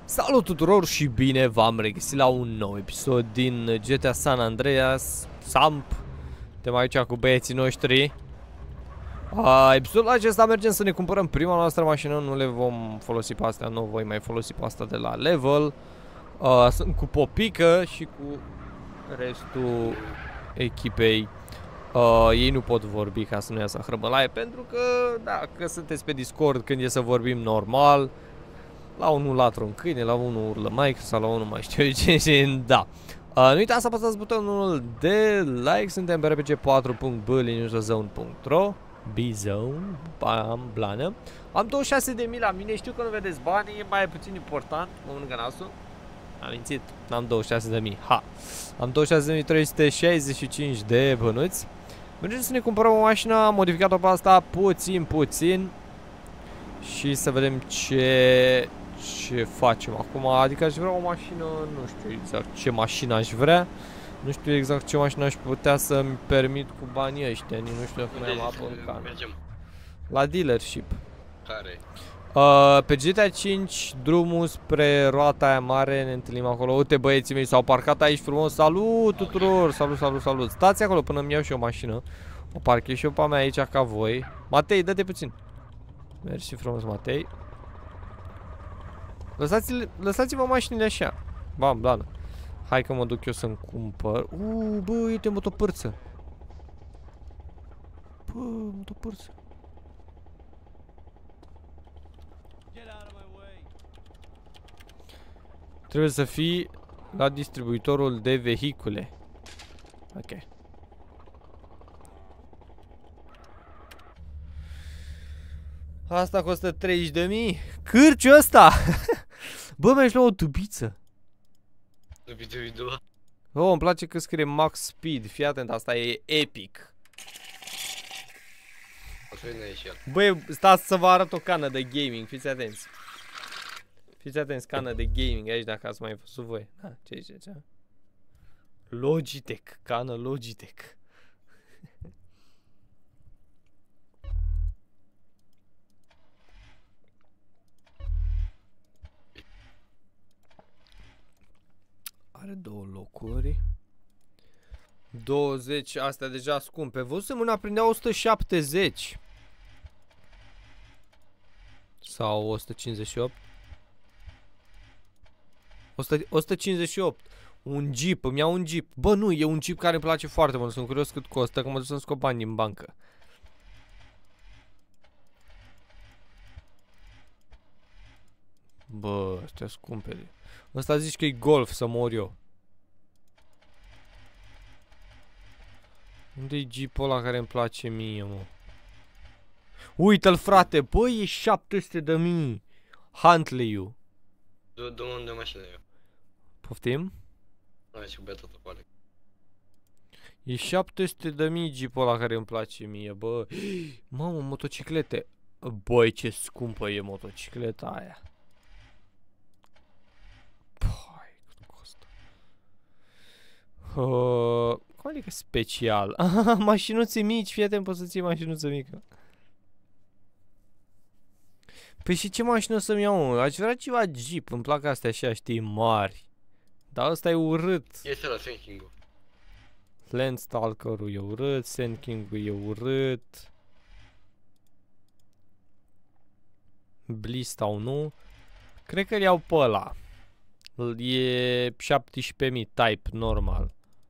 Salut tuturor și bine v-am regăsit la un nou episod din GTA San Andreas Samp. Suntem aici cu băieții noștri. Episodul acesta mergem să ne cumpărăm prima noastră mașină. Nu le vom folosi pe astea, nu voi mai folosi pe asta de la level. Sunt cu Popică și cu restul echipei. Ei nu pot vorbi ca să nu iasă hrăbălaie, pentru că dacă sunteți pe Discord când e să vorbim normal, la unul latră un câine, la unul urlă Mike sau la unul mai știu ce, da. Nu uitați să apăsați butonul de like, suntem pe rpg4.b-zone.ro B-Zone, blană. Am 26.000 la mine, știu că nu vedeți banii, e mai puțin important, mă mănâncă nasul. Am mințit, n-am 26.000, ha. Am 26.365 de bănuți. Mergem să ne cumpărăm o mașină, am modificat-o pe asta puțin. Și să vedem ce facem acum, adică aș vrea o mașină, nu știu exact ce mașină aș vrea. Nu știu exact ce mașină aș putea să-mi permit cu banii ăștia, nu știu dacă mai am apă în cană. La dealership. Care? Pe GTA 5, drumul spre roata aia mare, ne întâlnim acolo. Uite băieții mei, s-au parcat aici frumos, salut tuturor, salut. Stați acolo până îmi iau și o mașină. O parchez și eu pe a mea aici ca voi. Matei, dă-te puțin. Mersi frumos, Matei. Lăsați-vă mașinile așa. Bam, blană. Hai că mă duc eu să-mi cumpăr. Bă, uite motopârță. Bă, motopârță. Trebuie să fii la distribuitorul de vehicule. Ok. Asta costă 30.000. Cârciu ăsta! Bă, mi-aș lua o tubiță. Tubiță video. Oh, îmi place că scrie Max Speed. Fii atent, asta e epic. Băi, stați să vă arăt o cană de gaming. Fiți atenți. Fiți atenți, cană de gaming aici dacă ați mai văzut voi. Ce ziceți, a? Logitech, cană Logitech. Are două locuri. 20, astea deja scumpe. Văzusem una prindea 170. Sau 158. 158. Un Jeep, îmi iau un Jeep. Bă, nu, e un Jeep care îmi place foarte mult. Sunt curios cât costă, că mă duc să-mi scot bani din bancă. Bă, astea scumpe. Ăsta zici că e Golf, să mor eu. Unde-i Jeep-ul ăla care îmi place mie, mă? Uite-l, frate, bă, e 700.000. Huntley-ul. Du-mă unde mașină eu. Poftim? Hai și cu bea tot acolo. E 700.000 Jeep-ul ăla care îmi place mie, bă. Mamă, motociclete. Băi, ce scumpă e motocicleta aia. Păi, cât costă? Cum adică special? Mașinuțe mici, fii atent, poți să-ți iei mașinuță mică. Păi și ce mașină să-mi iau, mă? Aș vrea ceva Jeep, îmi plac astea așa, știi, mari. Dar ăsta e urât. Este la Sand King-ul. Landstalker-ul e urât, Sand King-ul e urât. Blistau nu. Cred că îl iau pe ăla. E 17.000 type normal.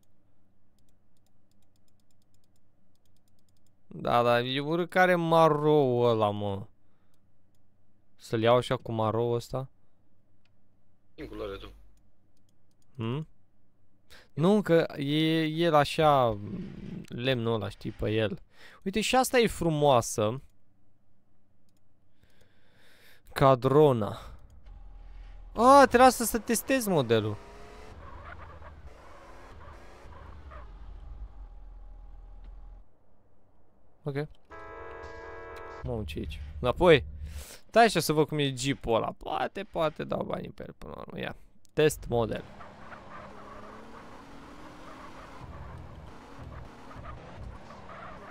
Da, e urât care marou ăla, mă. Să-l iau așa cu marou ăsta? În culoare tu. Nu, că e el așa, lemnul ăla, știi, pe el. Uite, și asta e frumoasă. Cadrona. Trebuia să testez modelul. Ok. Mamă, ce aici? Înapoi. Stai așa să văd cum e Jeep-ul ăla. Poate dau banii pe el până la urmă. Ia. Test model.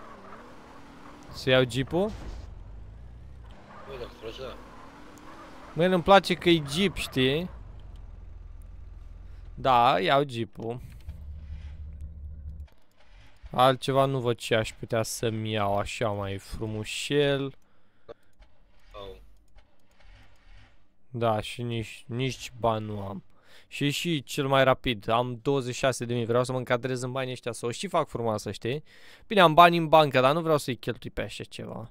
Să iau Jeep-ul? Băi, dacă trage, da. Mie îmi place că e Jeep, știi? Da, iau Jeep-ul. Altceva nu văd ce aș putea să-mi iau așa mai frumușel. Au. Da, și nici bani nu am. Și cel mai rapid, am 26.000, vreau să mă încadrez în banii ăștia, să o și fac frumoasă, știi? Bine, am bani în bancă, dar nu vreau să-i cheltui pe așa ceva.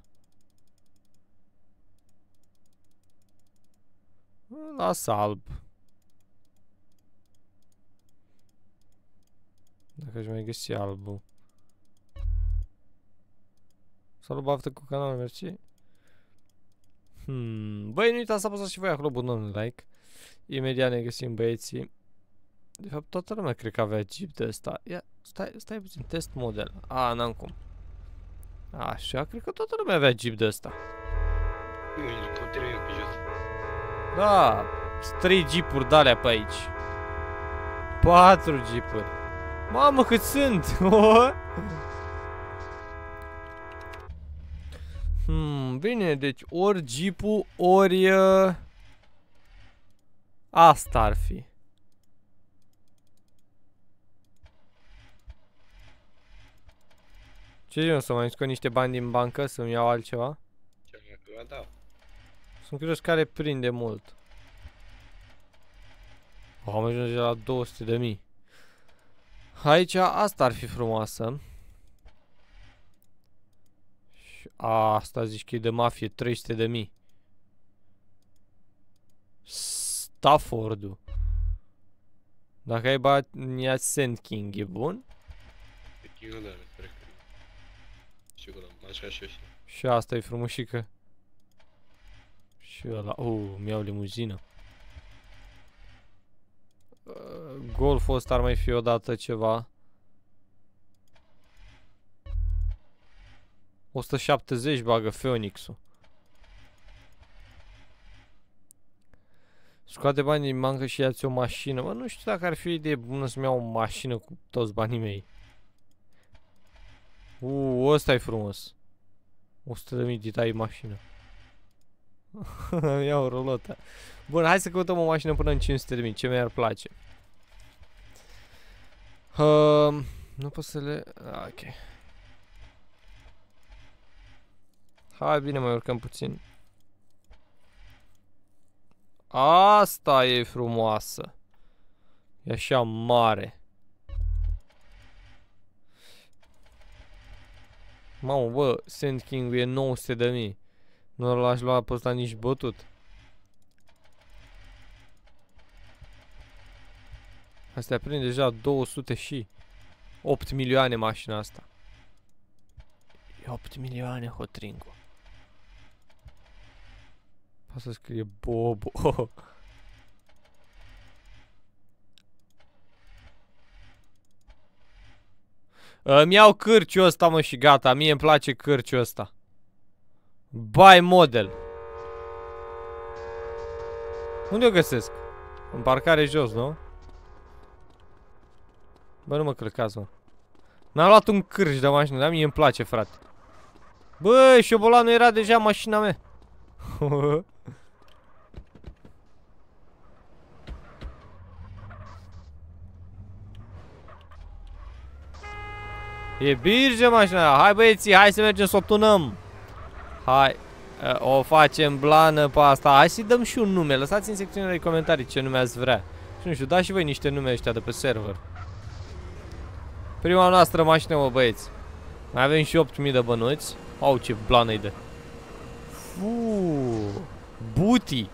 Las alb. Dacă aș mai găsi albul. Salut, baftă cu canalul, mersi. Băi, nu uitați să apăsați și voi acolo butonul like. Imediat ne găsim, băieții. De fapt, toată lumea cred că avea Jeep de ăsta. Ia, stai puțin, test model. A, n-am cum. Așa, cred că toată lumea avea Jeep de ăsta. Continui pe jos. Da, 3 Jeep-uri de-alea pe aici. 4 Jeep-uri. Mamă, cât sunt! Bine, deci ori Jeep-ul, ori... asta ar fi. Ce eu să mai scot niște bani din bancă să-mi iau altceva? Da. Sunt curios care prinde mult. Am ajuns la 200.000. Aici asta ar fi frumoasă. Și asta zici că e de mafie, 300.000. Stafford-ul. Dacă ai bani, ia Sand King, e bun? King-ul da, cred că. Știu că l-am așa și ăștia. Și asta e frumușică. Și ăla, mi-au limuzină. Golful ăsta ar mai fi odată ceva. 170 bagă Phoenix-ul. Scoate banii din bancă și ia-ți o mașină. Mă, nu știu dacă ar fi o idee bună să-mi iau o mașină cu toți banii mei. Ăsta e frumos. 100.000 de tai mașină. Iau o rolotă. Bun, hai să căutăm o mașină până în 500.000. Ce mi-ar place? Nu pot să le... ok. Hai, bine, mai urcăm puțin. Asta e frumoasă. E așa mare. Mamă, bă, Sand King-ul e 900.000. Nu l-aș lua pe ăsta nici bătut. Astea prind deja 200 și 8 milioane mașina asta. E 8 milioane hotringu. Poate să scrie Bobo. Îmi iau cârciul ăsta, mă, și gata. Mie îmi place cârciul ăsta. Buy model. Unde o găsesc? În parcare jos, nu? Bă, nu mă călcați, mă. Mi-am luat un cârci de mașină, dar mie îmi place, frate. Bă, șobolanul era deja mașina mea. E birge mașina. Hai, băieții, hai să mergem să o tunăm. Hai, o facem blană pe asta. Hai să-i dăm și un nume. Lăsați în secțiunea de comentarii ce nume ați vrea. Și nu știu, dați și voi niște nume ăștia de pe server. Prima noastră mașină, mă, băieți. Mai avem și 8.000 de bănuți. Au, ce blană-i de. Booty.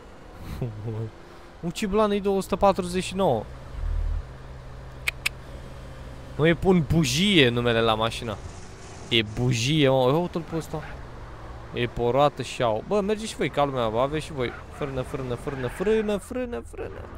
Ce blană-i de 149. Nu îi pun bujie numele la mașina. E bujie, mă. Uite-l pe ăsta. E pe o roată și au. Bă, mergeți și voi ca lumea, bă. Aveți și voi. Frână.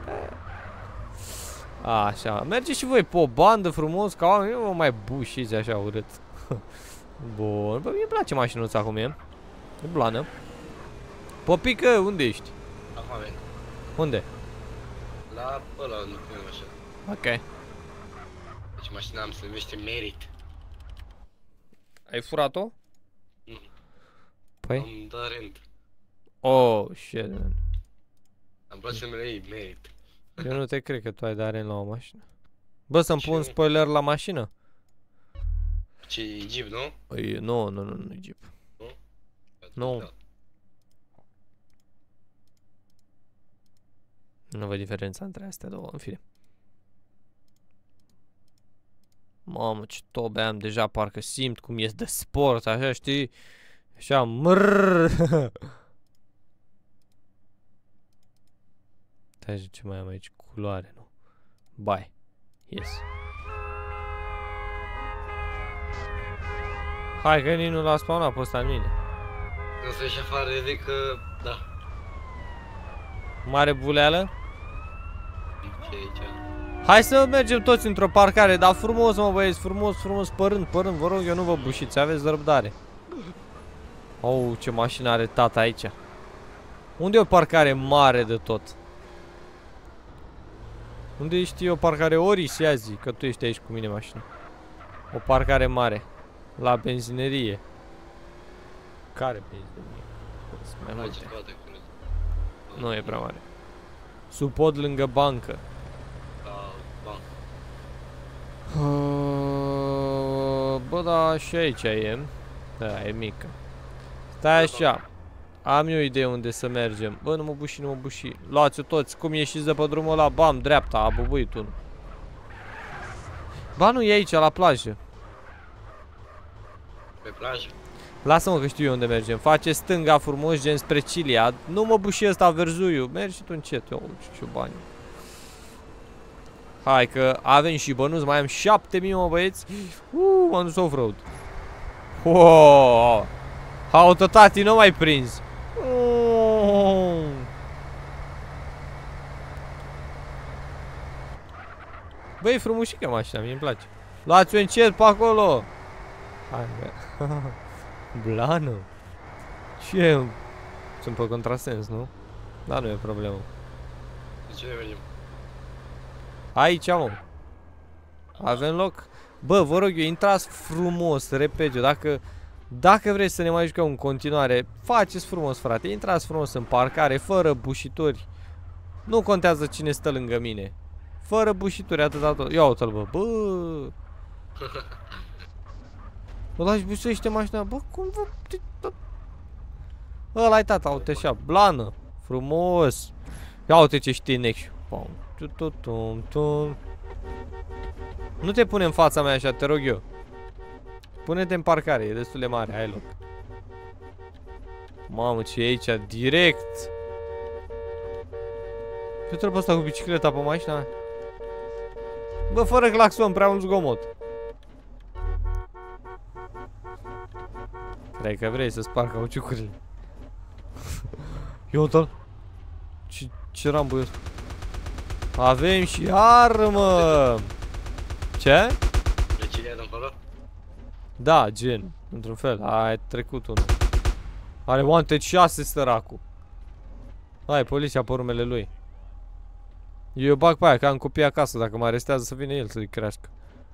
Așa. Mergeți și voi pe o bandă frumos ca oameni. Nu mă mai bușiți așa urât. Bun. Bă, mie îmi place mașinuța cum e. E blană. Popică, unde ești? Acum avem. Unde? La ăla, nu punem așa. Ok. Deci mașina am se numește Merit. Ai furat-o? Nu. Păi? Am dat rent. Oh, shit, man. Am place să-mi le iei, merit. Eu nu te cred că tu ai de aren la o mașină. Bă, să-mi pun spoiler la mașină? Ce, e Jeep, nu? Păi, nu, Jeep. Nu. Nu văd diferența între astea două, în fine. Mamă, ce tobe am deja, parcă simt cum ies de sport, așa, știi? Așa, mrrrr. Stai, ce mai am aici? Culoare, nu? Bai. Yes. Hai că nici nu l-a spawnat pe ăsta în mine. Nu se ieși afară, zic că... da. Mare buleală? Ce e aici? Hai să mergem toți într-o parcare, dar frumos, mă băieți, frumos, părând, vă rog, eu nu vă bușiți, aveți răbdare. Oh, ce mașină are tata aici. Unde e o parcare mare de tot? Unde știi o parcare Oris, ia zi, că tu ești aici cu mine mașină. O parcare mare. La benzinerie. Care benzinerie? Mai multe. Nu e prea mare. Sub pod lângă bancă. Bă, da, și aici e. Da, e mică. Stai așa. Am eu idee unde să mergem. Bă, nu mă buși. Luați-o toți. Cum ieșiți de pe drumul ăla? Bam, dreapta, a bubuit unul. Ba, nu e aici, la plajă. Pe plajă? Lasă-mă că știu eu unde mergem. Face stânga frumos, gen spre Cilia. Nu mă buși ăsta, verzuiu. Mergi și tu încet. Eu, ce bani. Hai că avem și bănuți, mai am 7000, mă băieți. M-am dus off-road. Autotati, nu mai prins. Băi, e frumușică mașina, mie îmi place. Luați-o încet pe acolo. Hai, bă. Blană. Ce? Sunt pe contrasens, nu? Da, nu e problemă. De ce mergem? Aici, mă. Avem loc. Bă, vă rog eu, intrați frumos, repet eu, dacă vreți să ne mai jucăm în continuare, faceți frumos, frate. Intrați frumos în parcare, fără bușituri. Nu contează cine stă lângă mine. Fără bușituri, atâta tot. Ia uite-l, bă. Bă. Ăla-și bușește mașina. Bă, cum vă... Ăla-i tata, uite așa, blană. Frumos. Ia uite ce știi next. Nu te pune în fața mea așa, te rog eu. Pune-te în parcare, e destul de mare, ai loc. Mamă, ce e aici, direct. Ce trebuie asta cu bicicleta pe mașina? Bă, fără claxon, prea mult zgomot. Cred că vrei să sparg cauciucurile. Ia uite-l. Ce Rambo e ăsta? Avem și armă. Ce? De cine e de acolo? Da, gen, într-un fel. A trecut unul. Are wanted 6, săracu. Hai, poliția pe urmele lui. Eu bag pe aia, că am copii acasă. Dacă mă arestează să vină el să-i crească.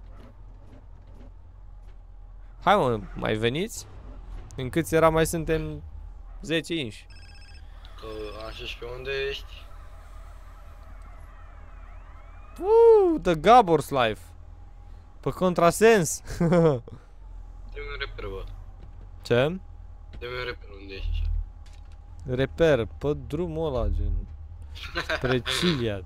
Hai, mă, mai veniți? În câți era mai suntem 10 inși. Că așa și pe unde ești? The Gabor's Life. Pe contrasens. Dă-mi un reper, bă. Ce? Dă-mi un reper unde ești așa. Reper, pe drumul ăla, gen. Spre Ciliad.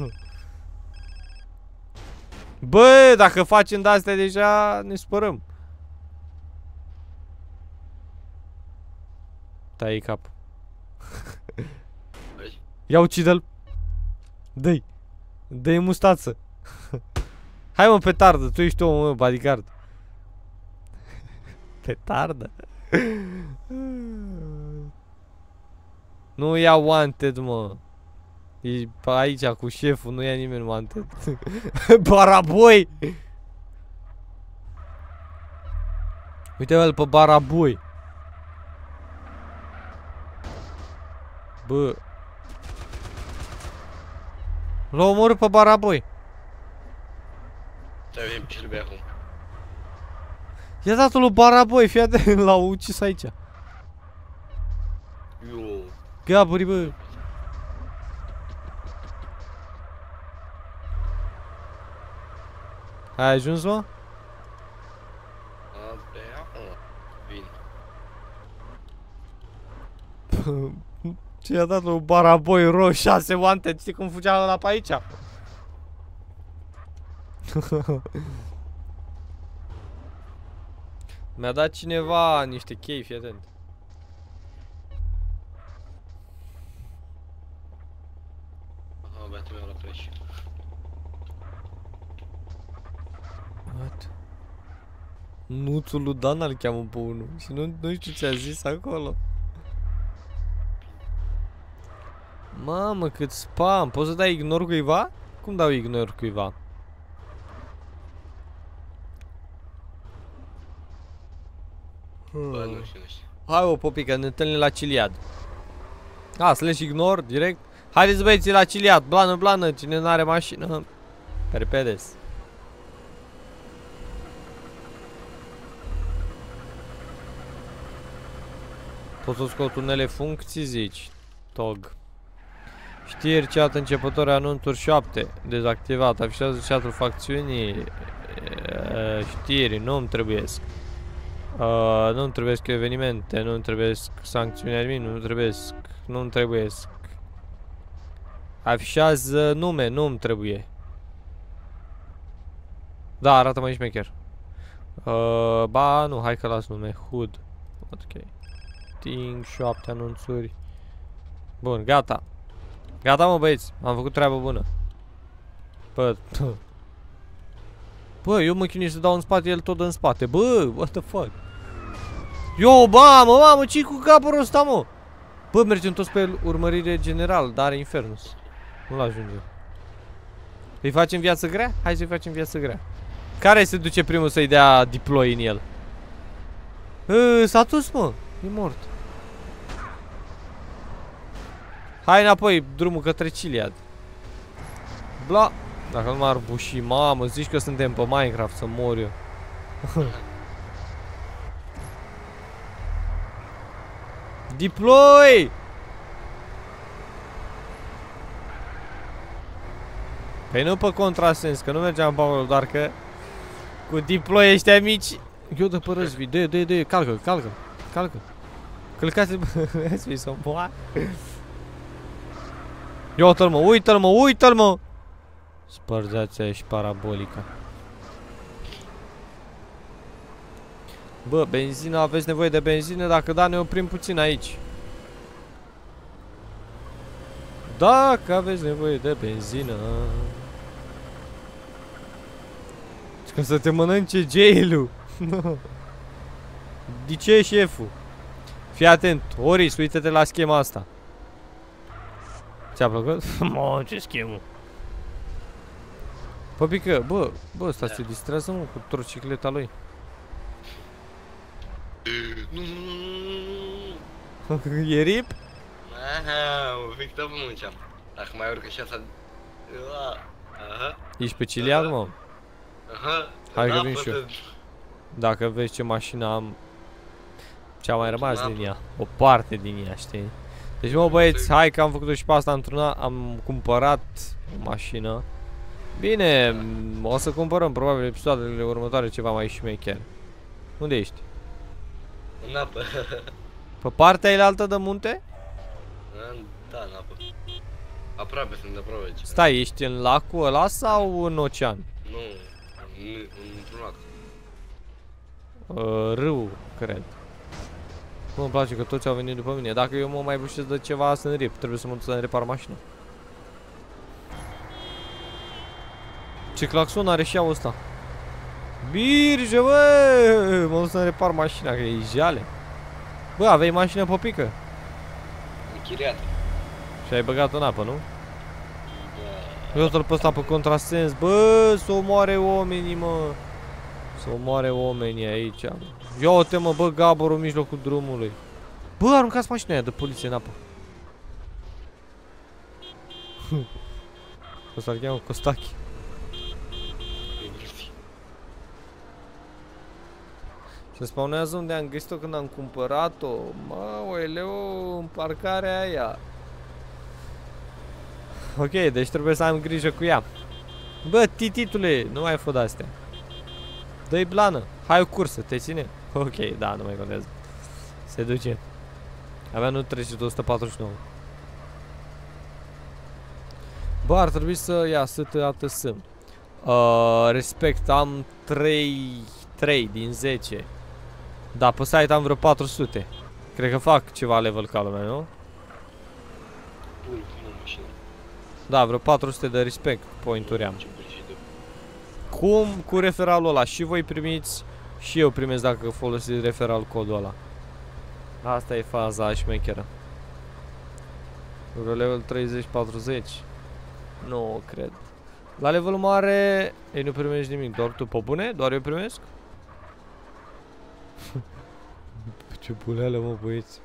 Bă, dacă facem de-astea deja, ne spărăm. Tai cap. Ia ucide-l. Dă-i. Dă-i mustață. Hai, mă, petardă, tu ești omul meu, bodyguard. Petardă? Nu ia wanted, mă. E aici cu șeful, nu ia nimeni wanted. Baraboi! Uite-l pe Baraboi. Bă. L-a omorât pe Baraboi. Te avem și lui acum. I-a dat-o lui Baraboi, fii atent, l-au ucis aici. Eu. Gaburi, bă. Ai ajuns, mă? Abia, vin. Ce i-a dat lui Baraboi ro 6 oante, știi cum fugea ăla pe aici? Mi-a dat cineva niște chei, fii atent. Aha, băiatul meu la pleci. What? Nuțul lui Dan îl cheamă pe unul și nu știu ce a zis acolo. Mamă, cât spam! Poți să dai ignor cuiva? Cum dau ignor cuiva? Bă, nu știu. Hai o popică, ne întâlnim la Ciliad. Slash ignor, direct. Haideți băieții la Ciliad, blană, blană, cine n-are mașină. Perpedes. Poți să scot unele funcții, zici? Tog. Știri, chat începători, anunțuri 7. Dezactivat. Afișează chatul facțiunii. Știri, nu-mi trebuiesc. Nu-mi trebuiesc evenimente, nu-mi trebuiesc sancțiuni admin, nu-mi trebuiesc. Nu-mi trebuiesc. Afișează nume, nu-mi trebuie. Da, arată mai șmecher. Ba, nu, hai că las nume. Hood. Ok. Ting, 7 anunțuri. Bun, gata. Gata, mă, băieți. Am făcut treabă bună. Bă, eu mă chinui să dau în spate, el tot în spate. Bă, what the fuck? Yo, mamă, ce-i cu capul ăsta, mă? Bă, mergem toți pe urmărire general, dar are Infernus. Nu-l ajungem. Îi facem viață grea? Hai să-i facem viață grea. Care se duce primul să-i dea deploy în el? S-a dus, mă. E mort. Hai înapoi, drumul către Ciliad. Bla. Dacă nu m-ar buși, mamă, zici că suntem pe Minecraft, să mor eu. Deploy! Păi nu pe contrasens, că nu mergeam pe acolo, doar că cu deploy ăștia mici. Eu de pe răzvi, de, calcă. Călcați, răzvi să moară. Ia uită-l mă! Spărgeați aia și parabolica. Bă, benzină, aveți nevoie de benzină? Dacă da, ne oprim puțin aici. Dacă aveți nevoie de benzină. Că să te mănânce jail-ul. De ce, șeful? Fii atent, Oris, uite-te la schema asta. Ți-a plăcut? Mă, ce schemă. Păpică, bă, ăsta se distrează, mă, cu trocicleta lui. E rip? Aha, un pic tot munceam. Dacă mai urcă și asta... Aha. Ești pe Ciliad, mă? Aha. Hai că vin și eu. Dacă vezi ce mașină am, ce-a mai rămas din ea. O parte din ea, știi? Deci, mă, băieți, hai că am făcut-o și pe asta într-una. Am cumpărat o mașină. Bine, o să cumpărăm probabil episoadele următoare ceva mai șmecher. Unde ești? În apă. Pe partea ailaltă de munte? Da, în apă. Aproape, sunt aproape. Stai, ești în lacul ăla sau în ocean? Nu, într-un lac. Râu, cred. Nu-mi place că toți au venit după mine. Dacă eu mă mai bușesc de ceva să-mi rip, trebuie să mă duc să-mi repar mașina. Ce claxon are și ăsta? Birge, bă! Mă duc să-mi repar mașina, că e jale. Bă, aveai mașină pe pică? Închiriată. Și ai băgat în apă, nu? Da. Eu-l pe ăsta pe contrasens. Bă, să omoare oamenii, mă. Să omoare oamenii aici. Ia uite, mă, bă, gaborul în mijlocul drumului. Bă, aruncați mașina aia de poliție în apă. Ăsta-l cheamă Costache. Se spawnează unde am găsit-o când am cumpărat-o. Mă, oeleu, în parcarea aia. Ok, deci trebuie să am grijă cu ea. Bă, tititule, nu mai fă de-astea. Dă-i blană. Hai o cursă, te ține? Ok, da, nu mai contează. Se duce. Avea nu trece de 149. Bă, ar trebui să ia STATS. Respect, am 3 din 10. Da, pe site am vreo 400. Cred că fac ceva level ca lumea, nu? Da, vreo 400 de respect point-uri am. Cum? Cu referalul ăla. Și voi primiți, și eu primesc dacă folosiți referal codul ăla. Asta e faza șmecheră. Vreo level 30-40. Nu cred. La level mare ei nu primești nimic, doar tu, pe bune? Doar eu primesc? Ce buleală, mă, băieți.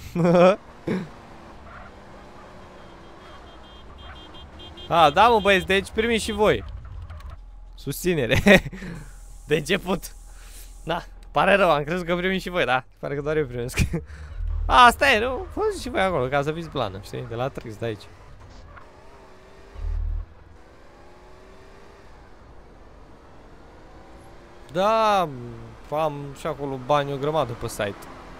Da, mă, băieți, deci primiți și voi. Susținere. De început. Da, pare rău, am crezut că primiți și voi, da. Pare că doar eu primesc. Asta e, nu? Fost și voi acolo, ca să fiți plană, știi? De la Trix, de aici. Da, am și acolo bani o grămadă pe site.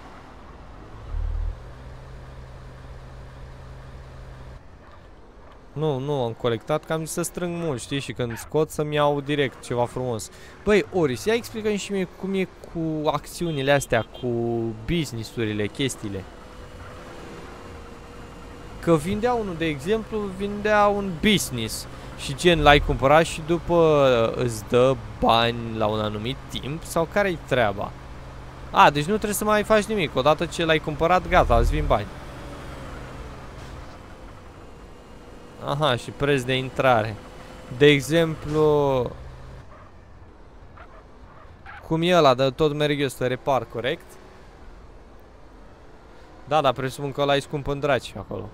Nu am colectat, că am zis să strâng mult, știi? Și când scot să-mi iau direct ceva frumos. Băi, Oris, ia explică-mi și mie cum e cu acțiunile astea, cu business-urile, chestiile. Că vindea unul, de exemplu, vindea un business. Și gen l-ai cumpărat și după îți dă bani la un anumit timp? Sau care-i treaba? Deci nu trebuie să mai faci nimic. Odată ce l-ai cumpărat, gata, îți vin bani. Aha, și preț de intrare. De exemplu, cum e ăla, de tot merg eu să repar, corect? Da, dar presupun că ăla e scump în draci acolo.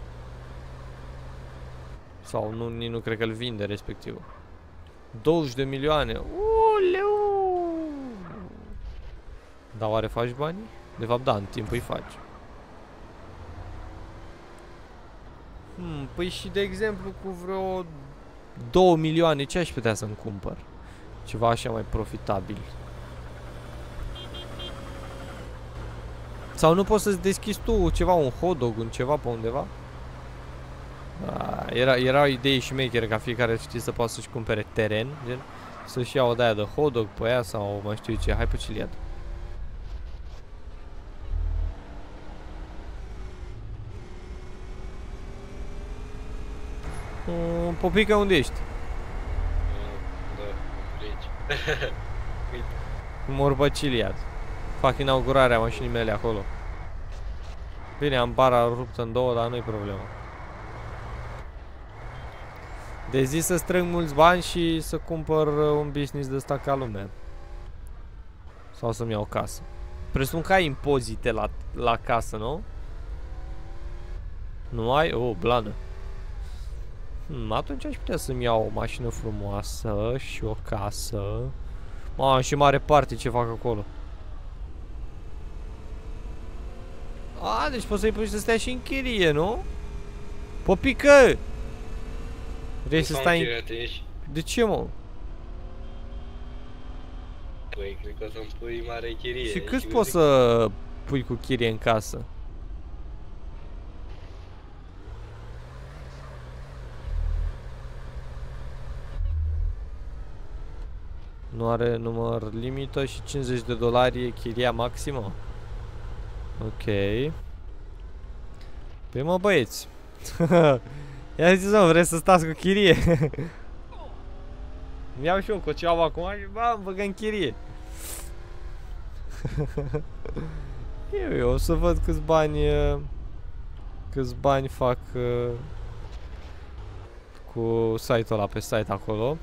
Sau nu cred că îl vinde respectiv. 20 de milioane. Uleu! Dar oare faci bani? De fapt da, în timp îi faci. Păi și de exemplu cu vreo 2 milioane ce aș putea să-mi cumpăr? Ceva așa mai profitabil. Sau nu poți să-ți deschizi tu ceva, un hot dog, un ceva pe undeva? Era o idee și maker ca fiecare, știi, să poată să-și cumpere teren, gen, să-și ia o de-aia de hot dog pe ea sau mai știu ce, hai pe ce-l iad. Popică, unde ești? Da, aici. Mor pe ce-l fac inaugurarea mașinii mele acolo. Bine, am bara ruptă în două, dar nu-i problemă. De zi să strâng mulți bani și să cumpăr un business de ăsta ca lumea. Sau să-mi iau casă. Presupun că ai impozite la casă, nu? Nu ai? Oh, blană. Atunci aș putea să-mi iau o mașină frumoasă și o casă. Și mare parte ce fac acolo. Deci poți să-i pui să stea și în chirie, nu? Popică! Vrei să stai în... De ce, mă? Păi, cred că o să-mi pui mare chirie. Și cât poți să pui cu chirie în casă? Nu are număr limită și $50 e chiria maximă. Ok. Păi mă, băieți. Ia ziceți, mă, vreți să stați cu chirie? Îmi iau și eu cocioaba acum și îmi băgă în chirie. Eu o să văd câți bani fac cu site-ul ăla, pe site acolo.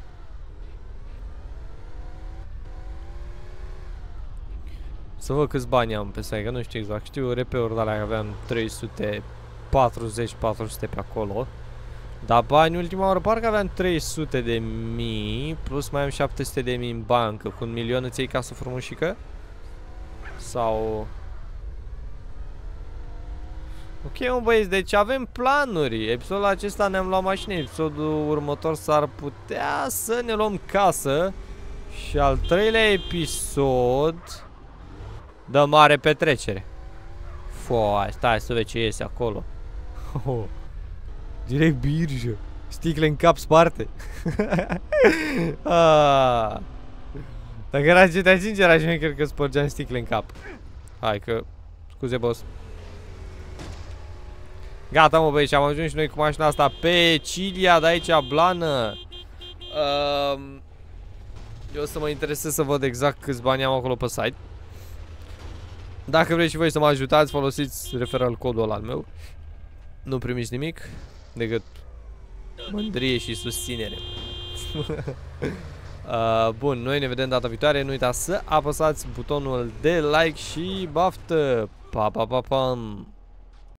Să văd câți bani am pe site, că nu știu exact. Știu RP-uri de alea, aveam 340-400 pe acolo. Dar bani ultima oară parcă aveam 300.000 plus mai am 700.000 în bancă. Cu 1 milion îți iei casă frumușică? Sau... Ok, mă, băieți, deci avem planuri. Episodul acesta ne-am luat mașină. Episodul următor s-ar putea să ne luăm casă Și al treilea episod de mare petrecere. Foai, stai să vezi ce iese acolo. Direct birjă. Sticle în cap sparte. Dacă era GTA 5 era șmecher că spărgeam sticle în cap. Hai că... Scuze, boss. Gata, mă, băieți, am ajuns și noi cu mașina asta pe Cilia de aici, Blană. Eu o să mă interesez să văd exact câți bani am acolo pe site. Dacă vreți și voi să mă ajutați, folosiți referral codul ăla al meu. Nu primiți nimic decât mândrie și susținere. Bun, noi ne vedem data viitoare. Nu uitați să apăsați butonul de like și baftă. Pa, pa, pa, pam.